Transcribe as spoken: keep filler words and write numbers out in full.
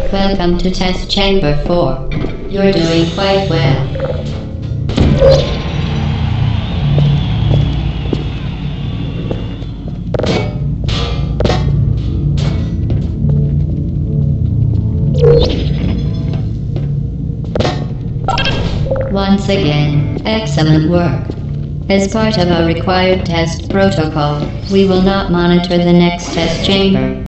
Welcome to test chamber four. You're doing quite well. Once again, excellent work. As part of our required test protocol, we will not monitor the next test chamber.